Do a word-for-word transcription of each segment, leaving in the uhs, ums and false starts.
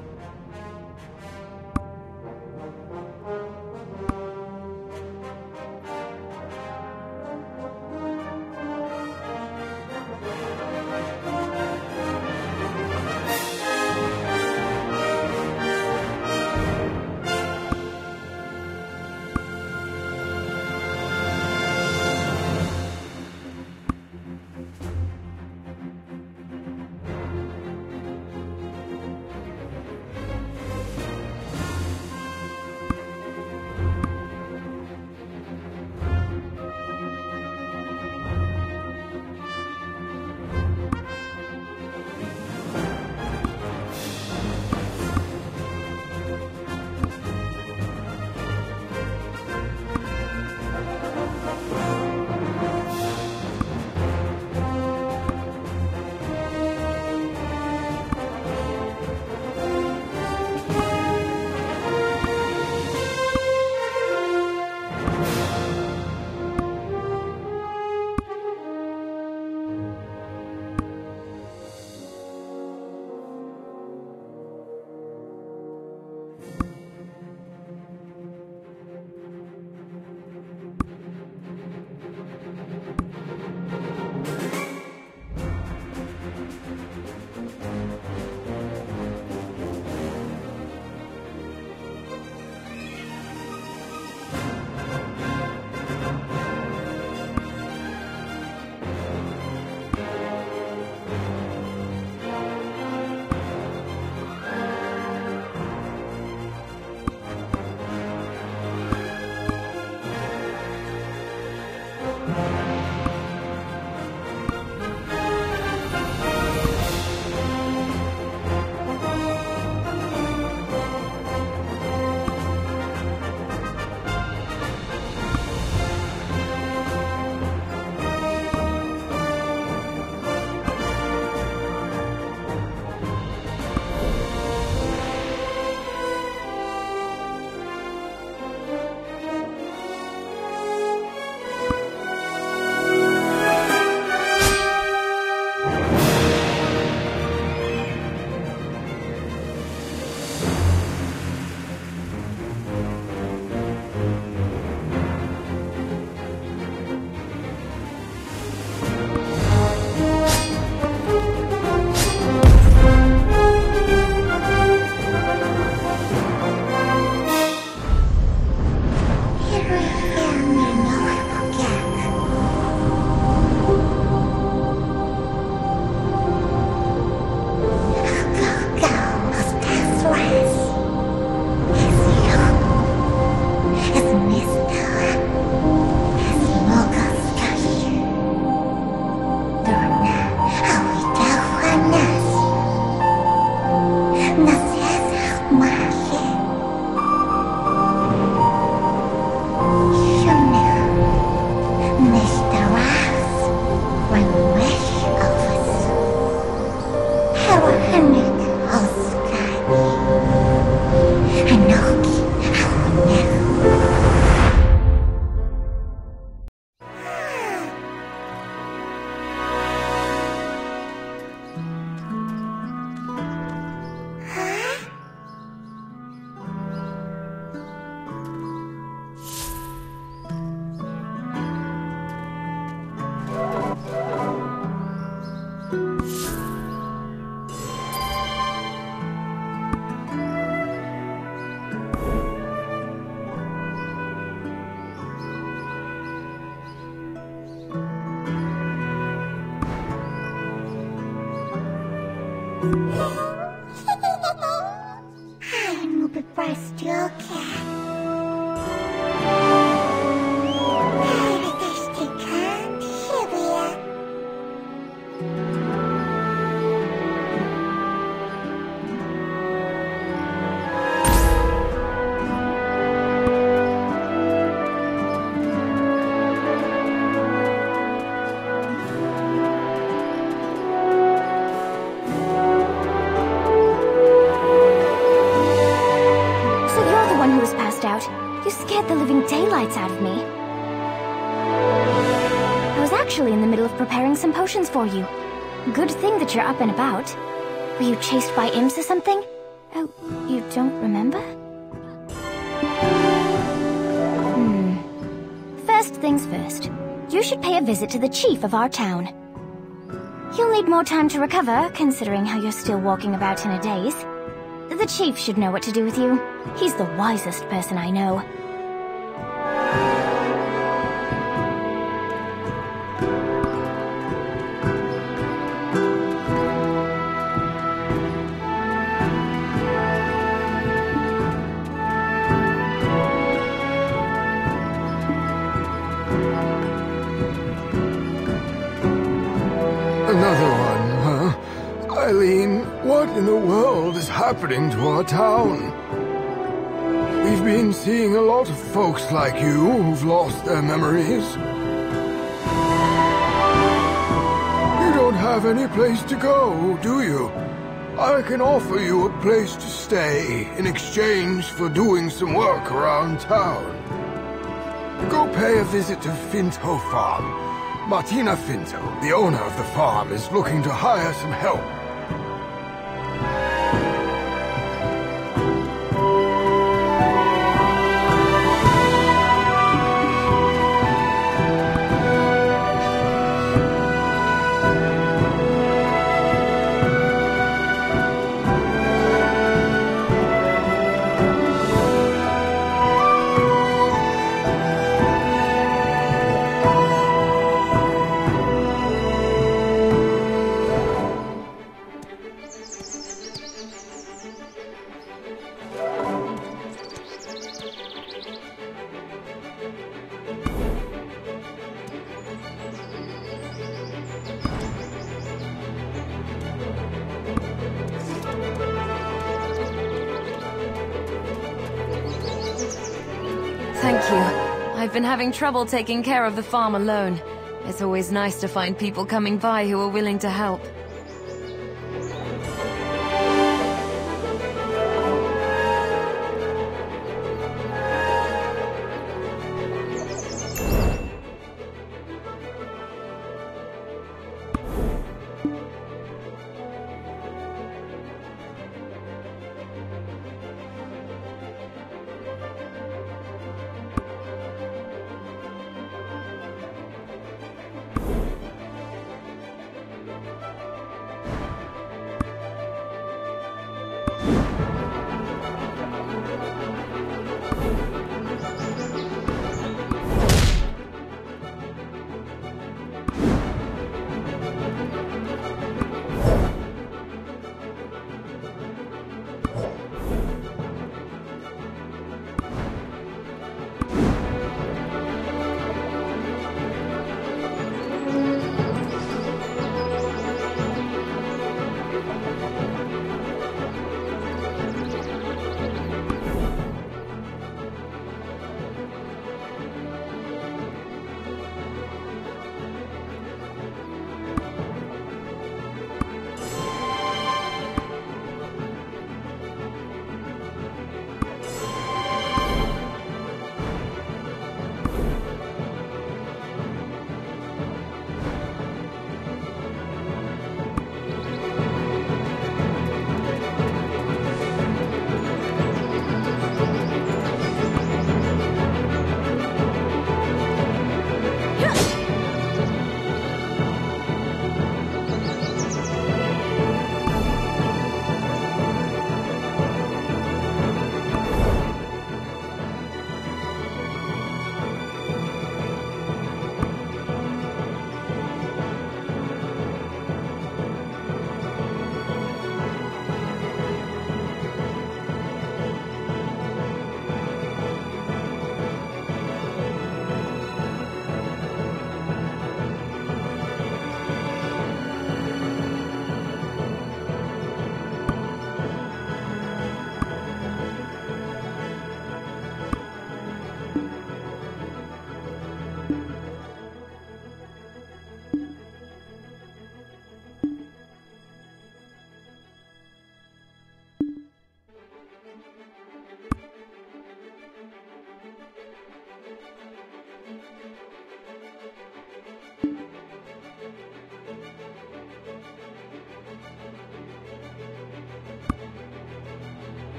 I'm a best your cat. You scared the living daylights out of me. I was actually in the middle of preparing some potions for you. Good thing that you're up and about. Were you chased by imps or something? Oh, you don't remember? Hmm. First things first. You should pay a visit to the chief of our town. You'll need more time to recover, considering how you're still walking about in a daze. The chief should know what to do with you. He's the wisest person I know. Another one, huh? Eileen, what in the world is happening to our town? We've been seeing a lot of folks like you who've lost their memories. You don't have any place to go, do you? I can offer you a place to stay in exchange for doing some work around town. Go pay a visit to Finto Farm. Martina Finto, the owner of the farm, is looking to hire some help. Thank you. I've been having trouble taking care of the farm alone. It's always nice to find people coming by who are willing to help.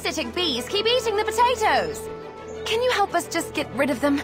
parasitic bees keep eating the potatoes. Can you help us just get rid of them?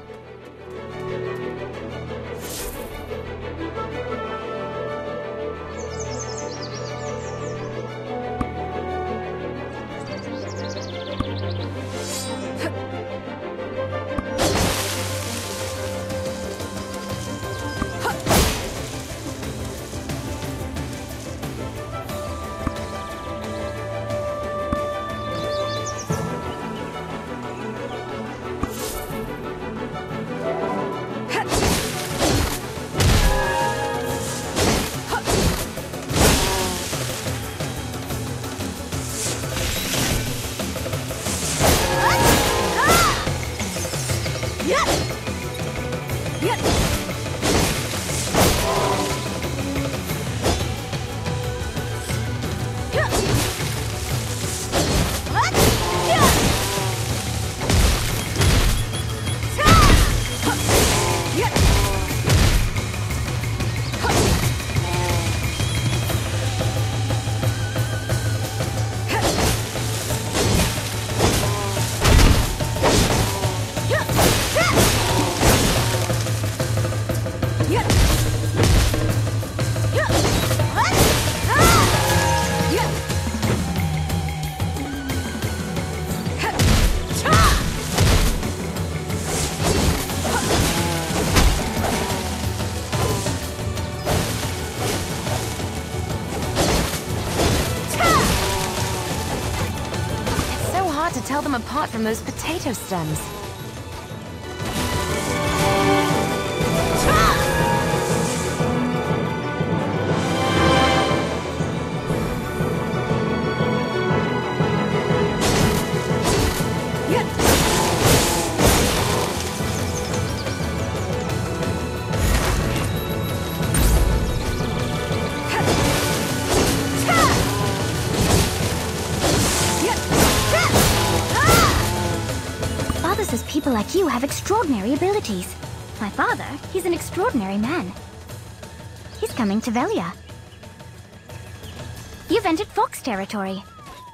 Tell them apart from those potato stems. Says people like you have extraordinary abilities. My father, he's an extraordinary man. He's coming to Velia. You've entered Fox territory.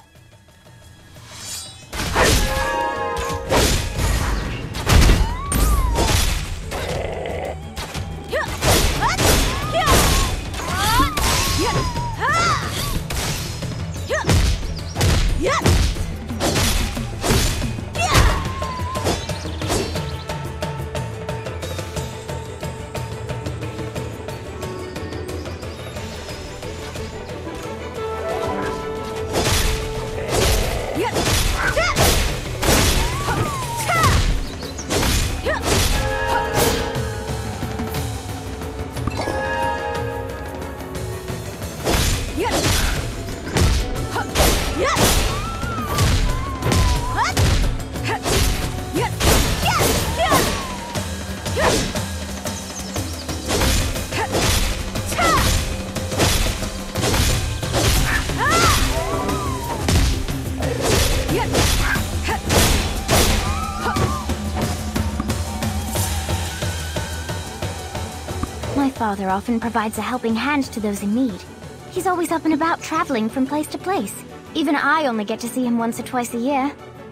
My father often provides a helping hand to those in need. He's always up and about traveling from place to place. Even I only get to see him once or twice a year.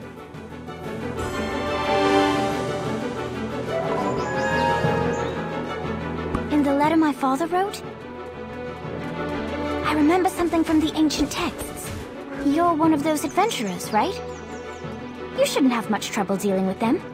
In the letter my father wrote, I remember something from the ancient texts. You're one of those adventurers, right? You shouldn't have much trouble dealing with them.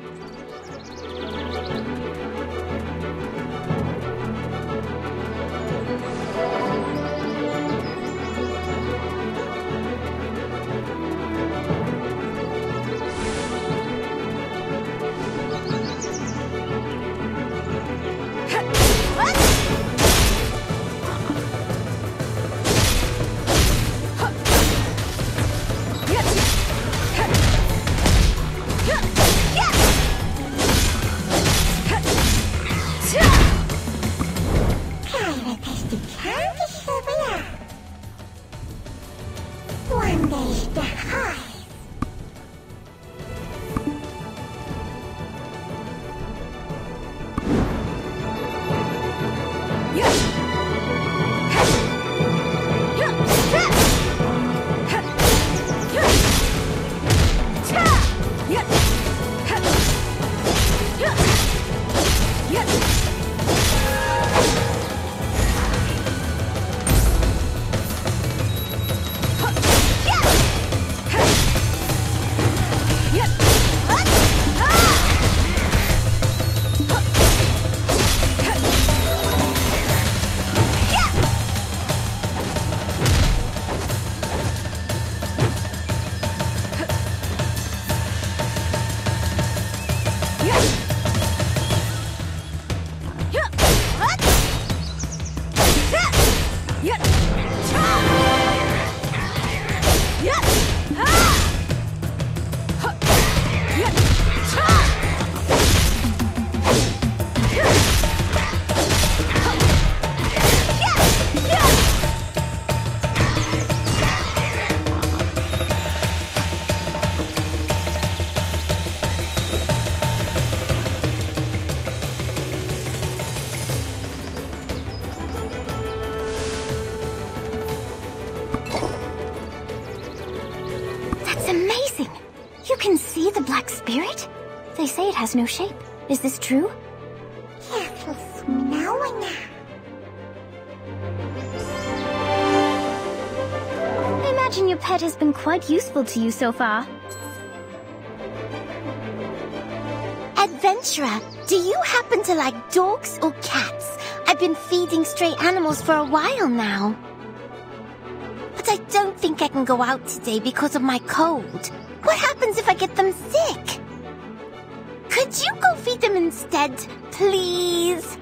Yeah! They say it has no shape. Is this true? Careful, Snowana. I imagine your pet has been quite useful to you so far. Adventurer, do you happen to like dogs or cats? I've been feeding stray animals for a while now. But I don't think I can go out today because of my cold. What happens if I get them sick? Could you go feed them instead, please?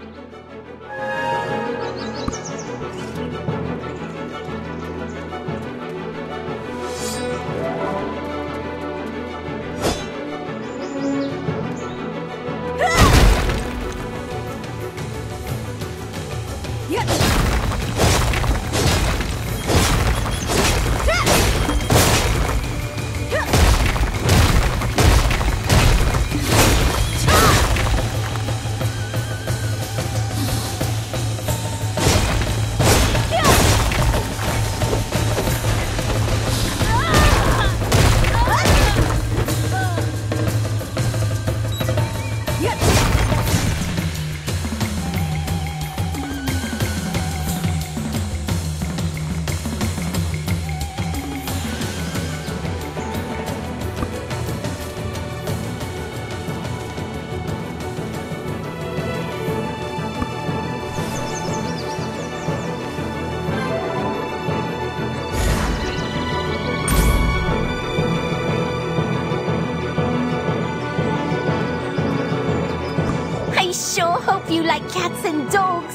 You like cats and dogs.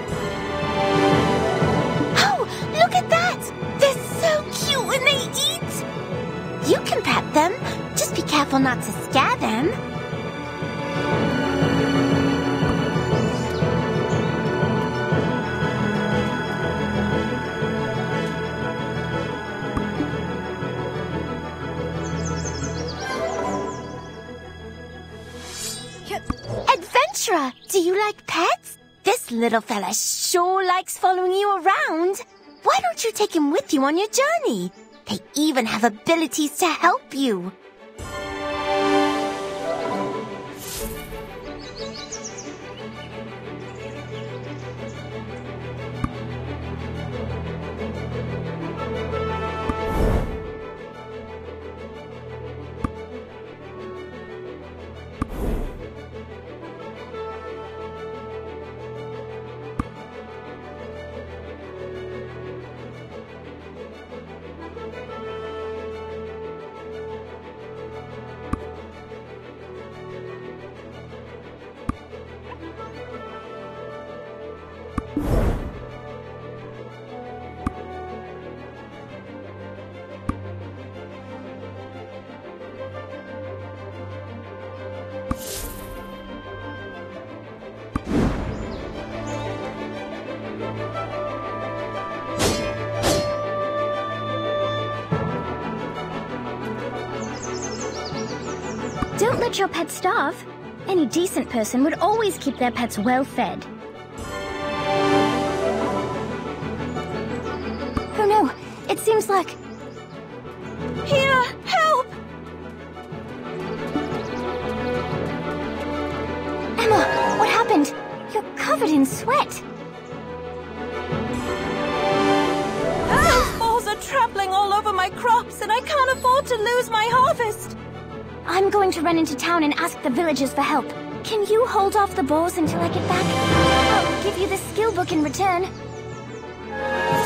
Oh, look at that! They're so cute when they eat! You can pet them. Just be careful not to scare them. Adventurer, do you like pets? This little fella sure likes following you around. Why don't you take him with you on your journey? They even have abilities to help you. Don't let your pet starve. Any decent person would always keep their pets well fed. Oh no, it seems like... Here, help! Emma, what happened? You're covered in sweat. Those balls are trampling all over my crops, and I can't afford to lose my harvest. I'm going to run into town and ask the villagers for help. Can you hold off the boars until I get back? I'll give you the skill book in return.